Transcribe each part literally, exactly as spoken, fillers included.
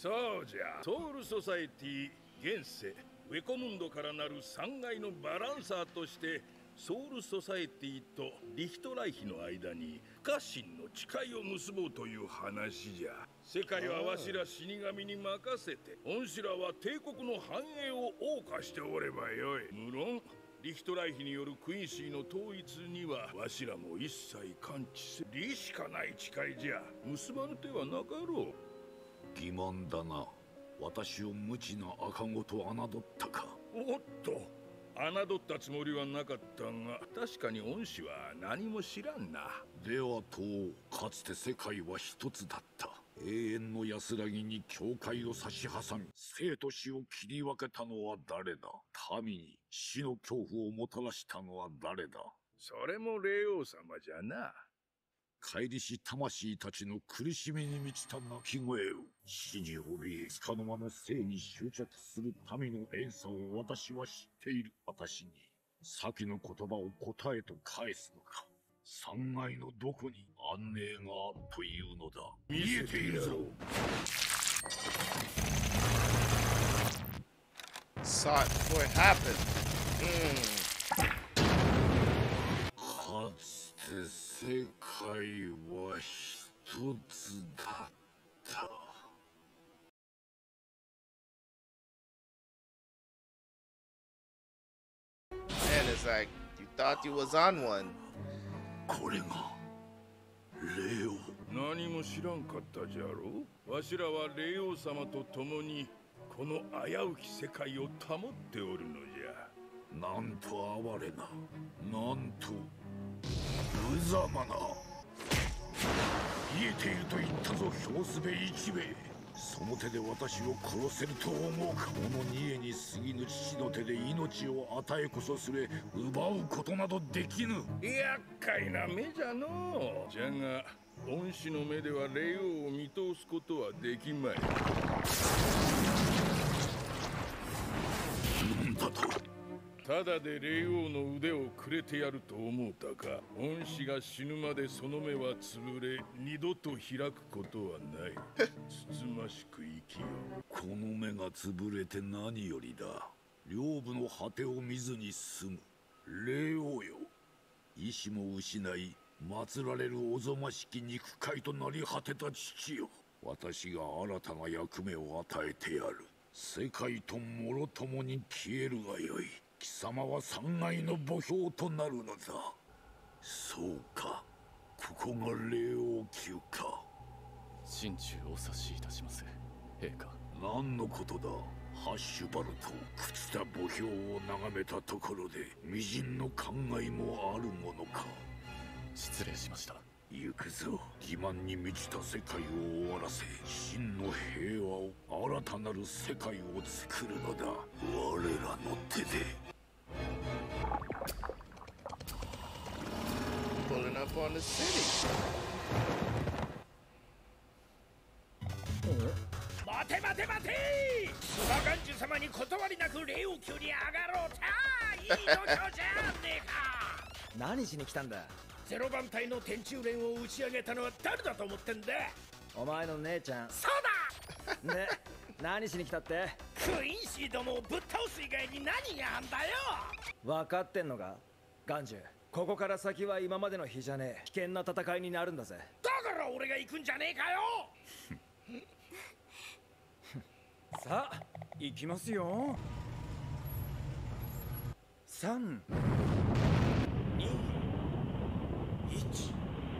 そうじゃ。ソウルソサエティ現世ウェコムンドからなる三階のバランサーとしてソウルソサエティとリヒトライヒの間に不可侵の誓いを結ぼうという話じゃ。世界はわしら死神に任せて、恩師らは帝国の繁栄を謳歌しておればよい。無論リヒトライヒによるクインシーの統一にはわしらも一切関知せ利しかない誓いじゃ。結ばぬ手はなかろう。 欺瞞だな。私を無知な赤子と侮ったか。 おっと、侮ったつもりはなかったが、確かに恩師は何も知らんな。 ではと、かつて世界は一つだった。永遠の安らぎに境界を差し挟み、生と死を切り分けたのは誰だ。民に死の恐怖をもたらしたのは誰だ。 それも霊王様じゃな。 帰りし魂たちの苦しみに満ちた鳴き声を、死に怯え束の間の生に執着する民の連鎖を私は知っている。私に先の言葉を答えと返すのか。三階のどこに安寧があるというのだ。見えているぞ。 Saw it before it happened. Mm. かつて世界は一つだった。 Man, it's like you thought you was on one. これが霊王。 何も知らんかったじゃろう。わしらは霊王様と共にこの危うき世界を保っておるのじゃ。 なんと哀れな、なんと無様な。言えていると言ったぞ、表すべ一兵衛。その手で私を殺せると思うか。この二重に過ぎぬ父の手で命を与えこそすれ、奪うことなどできぬ。 厄介な目じゃのう。じゃが恩師の目では霊王を見通すことはできまい。 なんだと。 ただで霊王の腕をくれてやると思うたか。恩師が死ぬまでその目は潰れ、二度と開くことはない。つつましく生きよう。 この目が潰れて何よりだ。領部の果てを見ずに済む。霊王よ、意志も失い祀られるおぞましき肉塊となり果てた父よ。私が新たな役目を与えてやる。世界ともろともに消えるがよい。貴様は三階の墓標となるのだ。そうか、ここが霊王宮か。 心中お察しいたします、陛下。 何のことだ。ハッシュバルト、朽ちた墓標を眺めたところで微塵の考えもあるものか。 失礼しました。 行くぞ。欺瞞に満ちた世界を終わらせ、真の平和を、新たなる世界を作るのだ。我らの手で。 Pulling up on the city. 待て待て待て。スバガンジュ様に断りなく霊王宮に上がろうた。いい度胸じゃねえか。 何しに来たんだ。 ゼロ番隊の天中連を打ち上げたのは誰だと思ってんだ。 お前の姉ちゃん。 そうだ。 で、何しに来たって。 クインシーどもをぶっ倒す以外に何があんだよ。 分かってんのかガンジュ。ここから先は今までの日じゃねえ。危険な戦いになるんだぜ。 だから俺が行くんじゃねえかよ。 さあ行きますよ。さんにいち。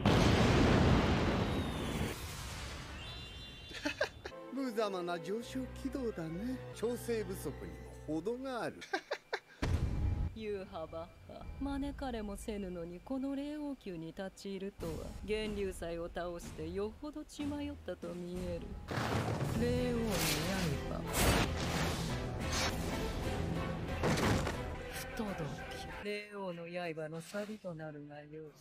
無様な上昇軌道だね。調整不足にも程がある。 ユーハバッハ、招かれもせぬのにこの霊王宮に立ち入るとは、源流祭を倒してよほど血迷ったと見える。霊王の刃不届き。霊王の刃の錆となるがよい。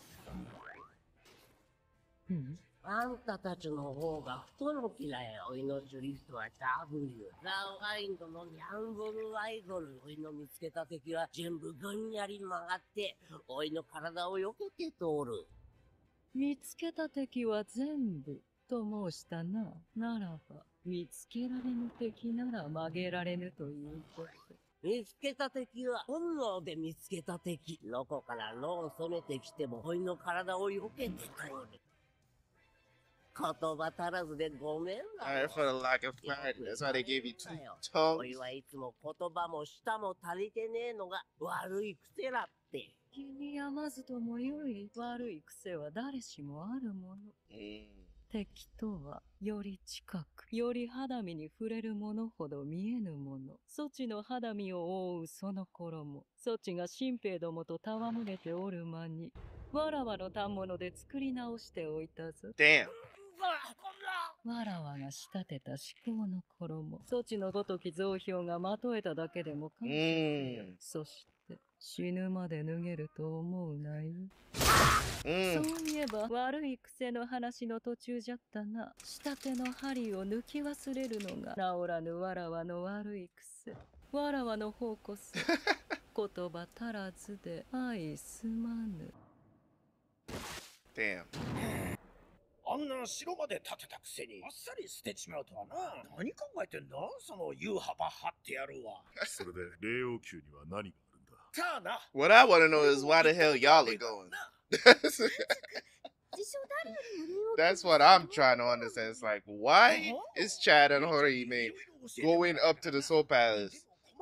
うん、あんたたちの方が不届きだよ。おいのチュリストは ダブリュー。ラウハインドのニャンゴルワイゴル。おいの見つけた敵は全部ぐんやり曲がって、おいの体を避けて通る。 見つけた敵は全部と申したな。ならば、 見つけられぬ敵なら曲げられぬということ。 見つけた敵は本能で見つけた敵。どこから脳を染めてきても、おいの体を避けて通る。言葉足らずでごめんな。 Alright, for the lack of clarity. That's why they gave you two お tongues. いはいつも言葉も舌も足りてねえのが悪い癖だって。 気に病まずともよい悪い癖は誰しもあるもの。 Mm. 敵とはより近く、より肌身に触れるものほど見えぬもの。そちの肌身を覆うその衣、そちが新兵どもと戯れておる間に、わらわの反物で作り直しておいたぞ。 Damn. わらわが仕立てた至高の衣、そちのごとき増票がまとえただけでも感謝せよ。そして死ぬまで脱げると思うなよ。 Mm. そういえば悪い癖の話の途中じゃったな。仕立ての針を抜き忘れるのが治らぬわらわの悪い癖。わらわの方こそ言葉足らずで愛すまぬ。 Damn. あんな城まで建てたくせにあっさり捨てちまうとはな。何考えてんだそのユーハバハってやるわ。 それで霊王宮には何があるんだ。 さあな。 What I want to know is why the hell y'all are going. That's what I'm trying to understand. It's like, why is Chad and Horihime going up to the Soul Palace?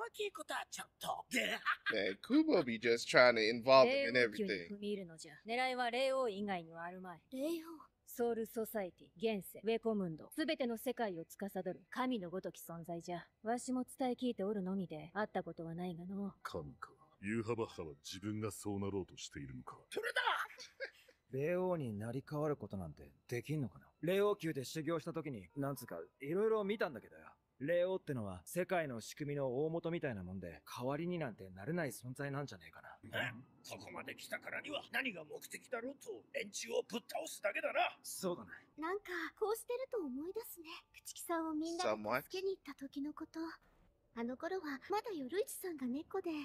Man, Kubo be just trying to involve him in everything. 狙いは霊王以外にはあるまい。霊王ソウルソサイティ、現世、ウェコムンド、すべての世界を司る神のごとき存在じゃ。わしも伝え聞いておるのみで、会ったことはないがの。 神か。ユーハバッハは自分がそうなろうとしているのか。 それだ。 霊王になり変わることなんてできんのかな。霊王宮で修行した時に、なんつうか、いろいろ見たんだけどよ。霊王ってのは世界の仕組みの大元みたいなもんで、代わりになんてなれない存在なんじゃねえかな。 ここまで来たからには何が目的だろうと連中をぶっ倒すだけだな。 そうだね。 なんかこうしてると思い出すね。朽木さんをみんなで助けに行った時のこと。あの頃はまだ夜市さんが猫で。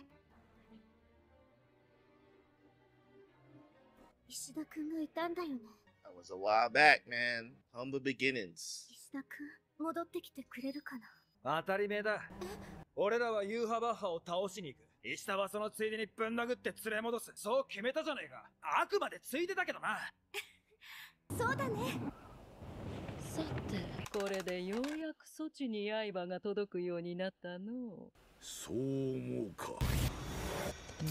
石田くんがいたんだよね。 That was a while back, man. Humble beginnings. 石田くん、戻ってきてくれるかな。当たり前だ。俺らはユーハバッハを倒しに行く。石田はそのついでにぶん殴って連れ戻す。そう決めたじゃねえか。あくまでついでだけどな。 そうだね。 さて、これでようやくそちに刃が届くようになったの。 そう思うか。 うん。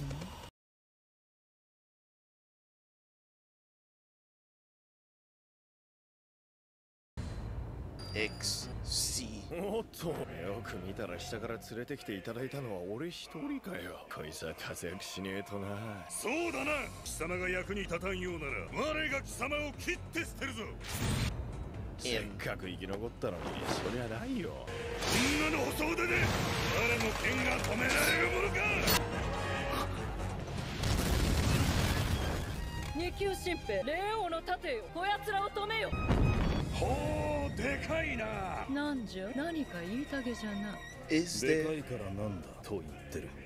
X C おっと、よく見たら下から連れてきていただいたのは俺一人かよ。こいつは活躍しねえとな。 そうだな。貴様が役に立たんようなら我が貴様を切って捨てるぞ。 せっかく生き残ったのにそりゃないよ。 こんなの細腕で我の剣が止められるものか。 二級神兵霊王の盾よ、こやつらを止めよ。 ほう、でかいな。 なんじゃ、何か言いたげじゃな。 Is で there... かいからなんだと言ってる。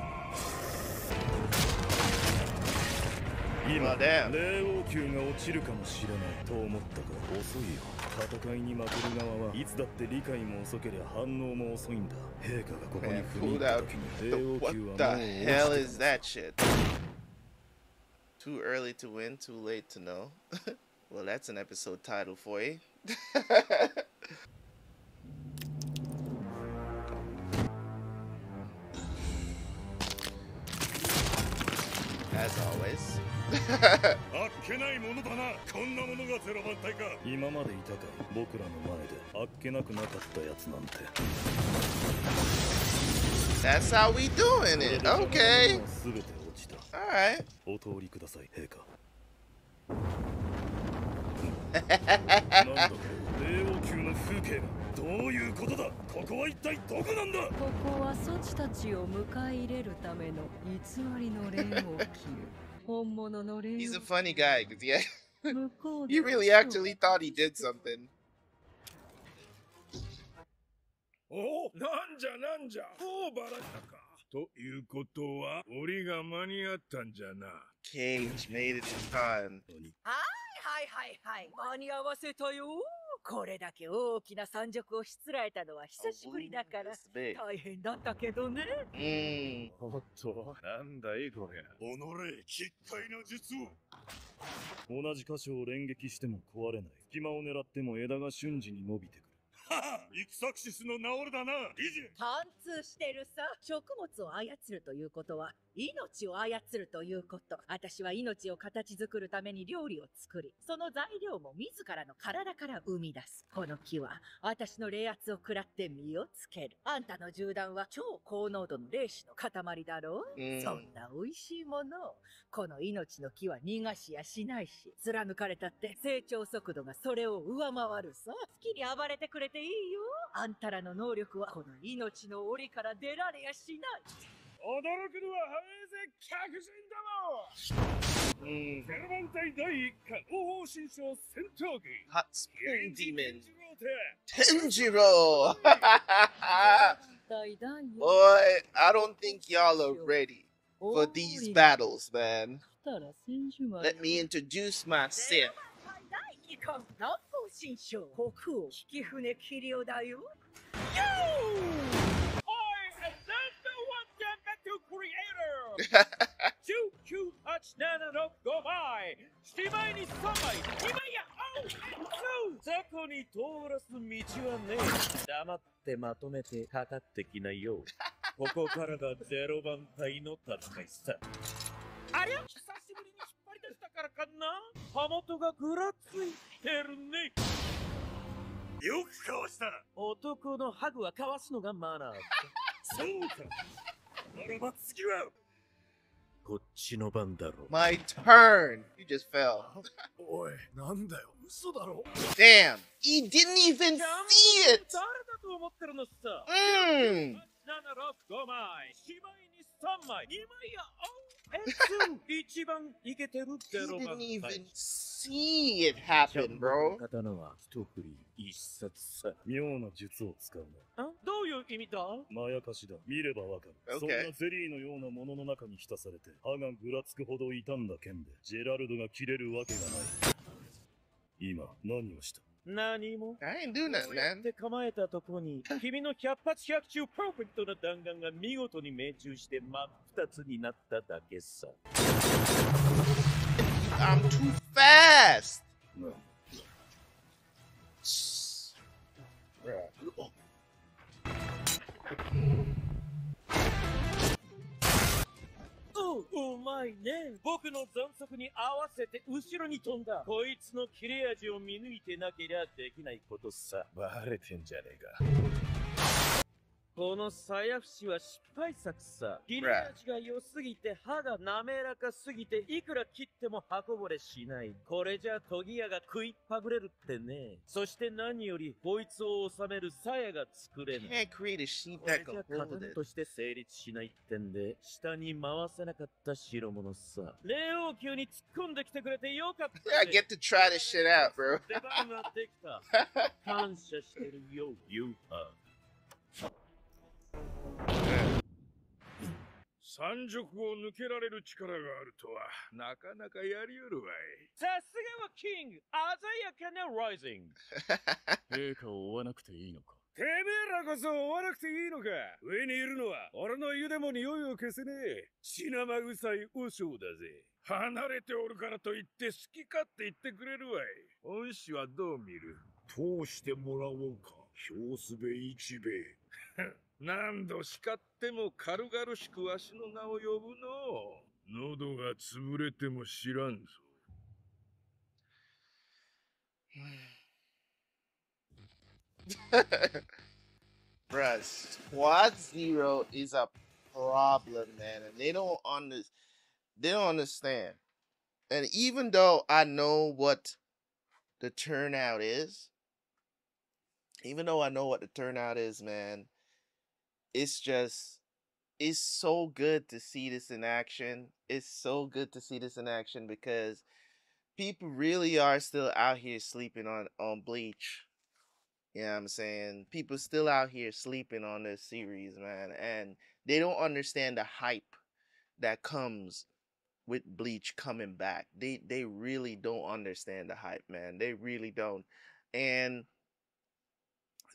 今、 霊王宮が落ちるかもしれないと思ったから遅いよ。戦いに負ける側はいつだって理解も遅ければ反応も遅いんだ。陛下がここに踏み入った時に霊王宮はもう落ちてる。 What the hell is that shit? Too early to win, too late to know. Well, that's an episode title for you. As always. あっけないものだな。こんなものがゼロ番隊か。 今までいたかい。僕らの前であっけなくなかったやつなんて。 That's how we doing it. Okay. すべて落ちた。 Alright. お通りください、陛下。なんだ霊王宮の風景がどういうことだ。ここは一体どこなんだ。 ここはそちたちを迎え入れるための偽りの霊王宮。本物の霊王。 He's a funny guy, cause yeah, 向こうで he really actually thought he did something. お、なんじゃなんじゃ。もうバラしたか。ということは、檻が間に合ったんじゃな。 Cage made it in time. はいはいはいはい。間に合わせたよ。 これだけ大きな山賊をしつらえたのは久しぶりだから大変だったけどね。 うん。 おっと、なんだいこれ。 己、奇怪な術を。 同じ箇所を連撃しても壊れない。隙間を狙っても枝が瞬時に伸びてくる。 はは、イクサクシスのナオルだな、リジェ。 貫通してるさ。食物を操るということは命を操るということ。私は命を形作るために料理を作り、その材料も自らの体から生み出す。この木は私の冷圧を食らって実をつける。あんたの銃弾は超高濃度の粒子の塊だろう、 うん、 そんな美味しいものをこの命の木は逃がしやしないし、貫かれたって成長速度がそれを上回るさ。好きに暴れてくれていいよ。あんたらの能力はこの命の檻から出られやしない。 驚くのは早いぜ、客人ども。うん。ゼロ番隊第一課東方新章戦闘機 Hot Spring Demon Tenjiro. Boy, I don't think y'all are ready for these battles, man. Let me introduce myself. 南方新章国王引き船キリオだよ。 きゅうきゅうはちななのごまい、しまいにさんまい、今やおう雑魚に通らす道はねえ。黙ってまとめてかかってきないよ。ここからがゼロ番隊の戦いさ。ありゃ、久しぶりに引っ張り出したからかな。刃元がぐらついてるね。 よくかわした。 男のハグはかわすのがマナー。 そうか。ならば次はこっちの番だろ。 My turn. You just fell. おい、なんだよ、嘘だろ。 Damn, he didn't even see it. 誰だと思ってるのさ。 Mm. ななろくごまい、しまいにさんまい、今やおう一番イケてるゼロ番隊。 He didn't even see it happen, bro. 刀は一振り一冊さ。 妙な術を使うな。 あ、どういう意味だ？ まやかしだ。見ればわかる。 Okay. そんなゼリーのようなものの中に浸されて歯がぐらつくほど傷んだ剣でジェラルドが切れるわけがない。今何をした？ 何も。 I ain't do nothing, man. で構えたとこに君の百発百中パーフェクトな弾丸が見事に命中して真っ二つになっただけさ。 I'm too fast. No. Bruh. おうまいね。僕の残速に合わせて後ろに飛んだ。こいつの切れ味を見抜いてなけりゃできないことさ。 バレてんじゃねえか。 このさや節は失敗作さ。切れ味が良すぎて歯が滑らかすぎていくら切っても刃こぼれしない。これじゃ研ぎ屋が食いっぱぐれるってね。そして何よりこいつを収める鞘が作れない。 Can't create a sheet これ that じゃ can hold 刀 it. として成立しないってんで下に回せなかった代物さ。霊王宮に突っ込んできてくれてよかった。 I get to try this shit out, bro. 出番ができた。感謝してるよ、ユーハ。 山賊を抜けられる力があるとはなかなかやりよるわい。 さすがはキング、鮮やかなライジング。 陛下を追わなくていいのか。 てめえらこそ追わなくていいのか。上にいるのは俺の湯でも匂いを消せねえ血生臭い和尚だぜ。離れておるからといって好き勝手言ってくれるわい。恩師はどう見る？ 通してもらおうか、表すべ一兵衛。 何度叱っても軽々しくわしの名を呼ぶの。喉が潰れても知らんぞ。 Bruh, Squad Zero is a problem, man, and they don't under they don't understand. And even though I know what the turnout is, even though I know what the turnout is, man, it's just it's so good to see this in action. It's so good to see this in action because people really are still out here sleeping on on Bleach. You know what I'm saying? People still out here sleeping on this series, man, and they don't understand the hype that comes with Bleach coming back. They they really don't understand the hype, man. They really don't. And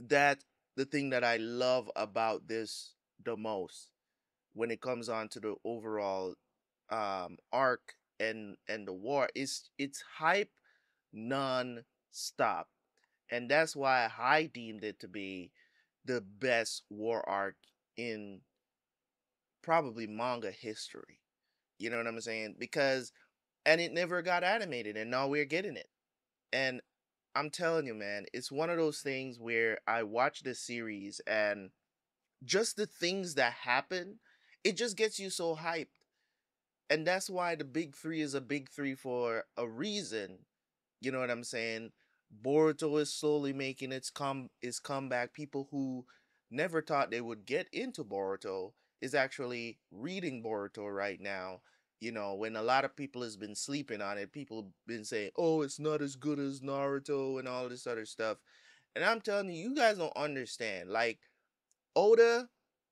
that the thing that I love about this the most when it comes on to the overall um arc and and the war is it's hype non-stop. And that's why I deemed it to be the best war arc in probably manga history. You know what I'm saying? Because and it never got animated and now we're getting it. And I'm telling you, man, it's one of those things where I watch this series and just the things that happen, it just gets you so hyped. And that's why the big three is a big three for a reason. You know what I'm saying? Boruto is slowly making its come its comeback. People who never thought they would get into Boruto is actually reading Boruto right now. You know, when a lot of people has been sleeping on it, people been saying, "Oh, it's not as good as Naruto" and all this other stuff. And I'm telling you, you guys don't understand. Like Oda,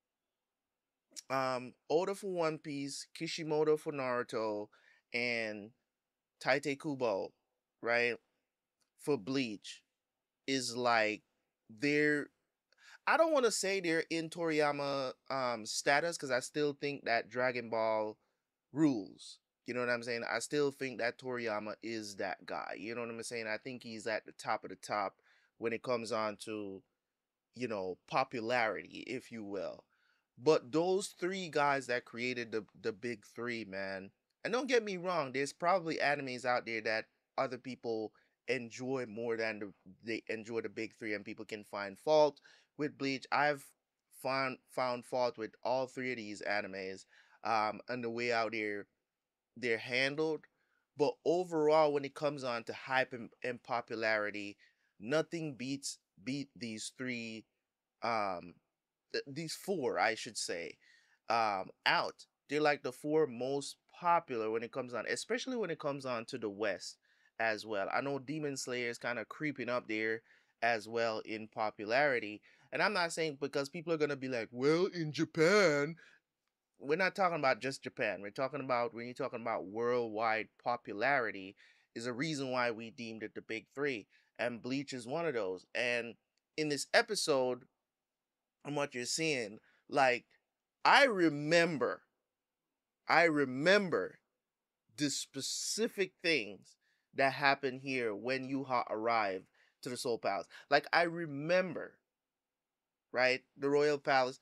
um, Oda for One Piece, Kishimoto for Naruto, and Tite Kubo, right, for Bleach, is like they're. I don't want to say they're in Toriyama um status because I still think that Dragon Ball rules. You know what I'm saying? I still think that Toriyama is that guy. You know what I'm saying? I think he's at the top of the top when it comes on to, you know, popularity, if you will. But those three guys that created the the big three, man. And don't get me wrong, there's probably animes out there that other people enjoy more than the, they enjoy the big three, and people can find fault with Bleach. I've found found fault with all three of these animes, um, and the way out there they're handled. But overall, when it comes on to hype and, and popularity, nothing beats beat these three um th- these four, I should say, um, out. They're like the four most popular when it comes on, especially when it comes on to the West as well. I know Demon Slayer is kind of creeping up there as well in popularity. And I'm not saying because people are going to be like, well, in Japan, we're not talking about just Japan. We're talking about when you're talking about worldwide popularity is a reason why we deemed it the big three. And Bleach is one of those. And in this episode, and what you're seeing, like, I remember, I remember the specific things that happened here when Yuha arrived to the Soul Palace. Like, I remember, right, the Royal Palace.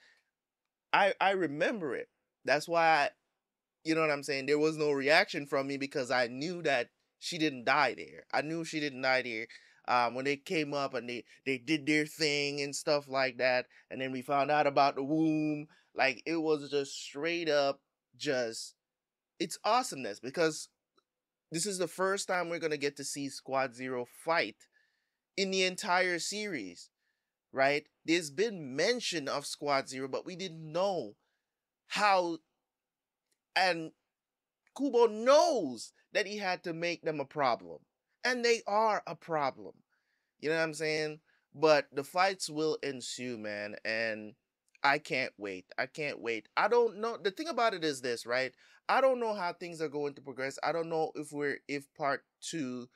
I I remember it. That's why, I, you know what I'm saying? There was no reaction from me because I knew that she didn't die there. I knew she didn't die there. Um, when they came up and they, they did their thing and stuff like that. And then we found out about the womb. Like, it was just straight up just, it's awesomeness because this is the first time we're going to get to see Squad Zero fight in the entire series, right? There's been mention of Squad Zero, but we didn't know how, and Kubo knows that he had to make them a problem. And they are a problem. You know what I'm saying? But the fights will ensue, man. And I can't wait. I can't wait. I don't know. The thing about it is this, right? I don't know how things are going to progress. I don't know if we're, if part two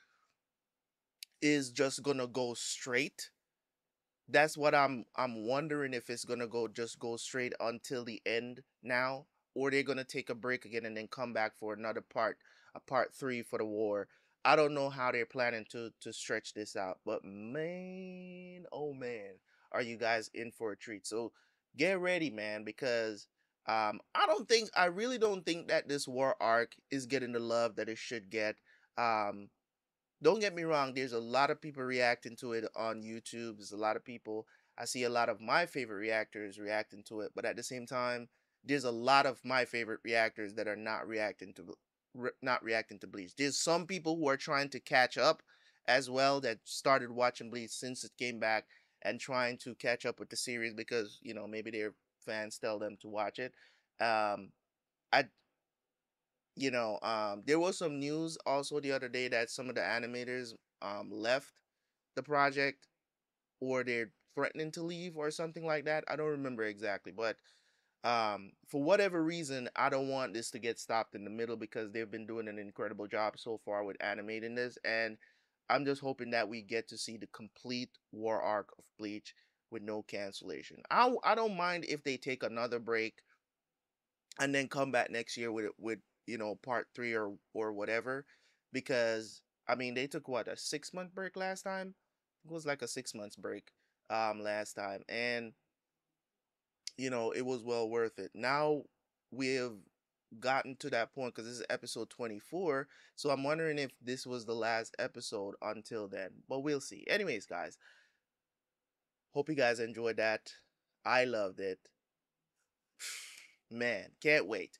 is just gonna go straight. That's what I'm, I'm wondering if it's gonna go, just go straight until the end now. Or they're gonna take a break again and then come back for another part, a part three for the war. I don't know how they're planning to to stretch this out, but man, oh man, are you guys in for a treat? So get ready, man, because um, I don't think, I really don't think that this war arc is getting the love that it should get. Um, don't get me wrong, there's a lot of people reacting to it on YouTube. There's a lot of people, I see a lot of my favorite reactors reacting to it, but at the same time, there's a lot of my favorite reactors that are not reacting to re- not reacting to Bleach. There's some people who are trying to catch up as well that started watching Bleach since it came back and trying to catch up with the series because, you know, maybe their fans tell them to watch it. Um, I, you know, um, there was some news also the other day that some of the animators um left the project or they're threatening to leave or something like that. I don't remember exactly, but um for whatever reason I don't want this to get stopped in the middle because they've been doing an incredible job so far with animating this, and I'm just hoping that we get to see the complete war arc of Bleach with no cancellation. I I don't mind if they take another break and then come back next year with with you know part three or or whatever, because I mean they took what, a six month break last time. It was like a six months break um last time, and you know it was well worth it. Now we've gotten to that point because this is episode twenty-four, so I'm wondering if this was the last episode until then, but we'll see. Anyways, guys, hope you guys enjoyed that. I loved it. Man, can't wait.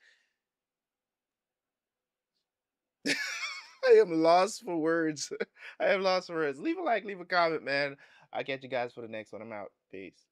I am lost for words. I am lost for words. Leave a like, leave a comment, man. I'll catch you guys for the next one. I'm out. Peace.